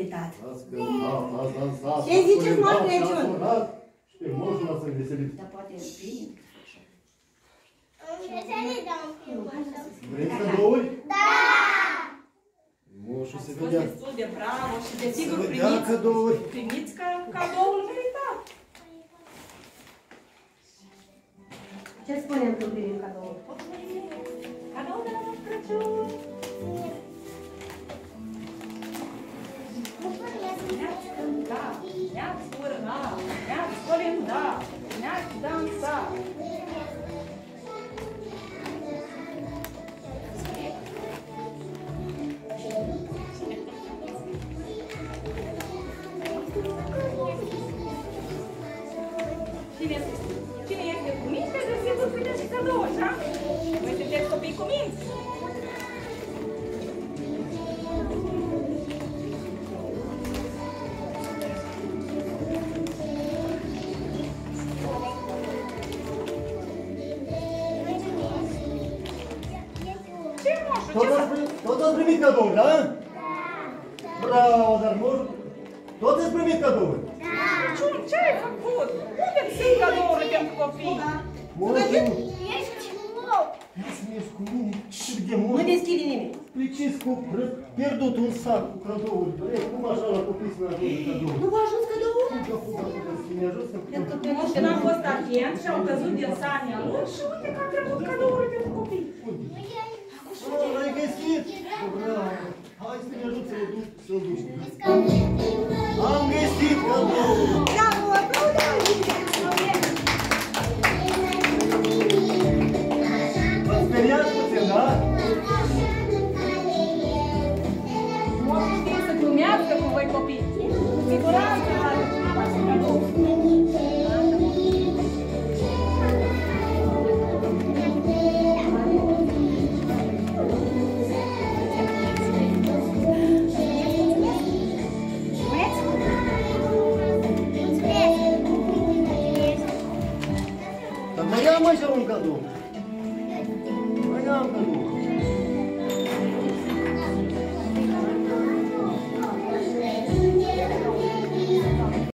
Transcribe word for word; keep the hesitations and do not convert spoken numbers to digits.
cântat. Ați cântat, ați dansat. Ce ziceți, Moș Crăciun? Și pe moșul l-ați înveselit. Dar poate e bine. Vreți cadouri? Da! Moșul se Ați fost vedea. destul de bravo și desigur Se vedea primiți, cadouri. primiți ca cadoul meritat. Ce spunem când primim cadou? Cadou de la Moș Crăciun. Ne-ați cântat, ne-ați urlat, ne-ați colindat, ne-ați dansat. Cine, cine este cu minte, desigur primește cadouri, da? Voi sunteți copii cu minți. Ce, moșu, ce Tot ați primit- Tot ați primit cadouri, da? Bravo, dar moșul... Tot ați primit cadouri. Crăciun, ce ai făcut? Unde sunt cadourile pentru copii? Moșul... Ești wow! Ia să mergi cu mine. Ce de Nu mult. deschide nimic. Pliciți cu pierdut un sac cu cadouri. E, cum așa la copii să ne ajute cadouri? Nu v-a ajuns cadoul? Cum că cum că să ne ajut să Pentru că Moș, că n-am fost atent și au căzut din sania lor și uite că a trecut cadourile pentru copii. Oh, l-ai găsit! Bravo! Hai să ne ajut să-l duc, să-l duci. Am găsit cadoul! Bravo, aplaudați! V-ați speriat puțin, da? Moșul știe să glumească cu voi copii. Cu siguranță are cadou. Dar mai ia mai și un cadou.